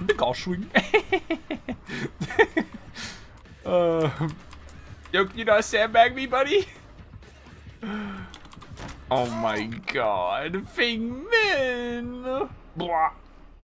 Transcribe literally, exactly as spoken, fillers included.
I think I'll swing. uh, yo, can you not sandbag me, buddy? Oh my god, Feng Man! Blah.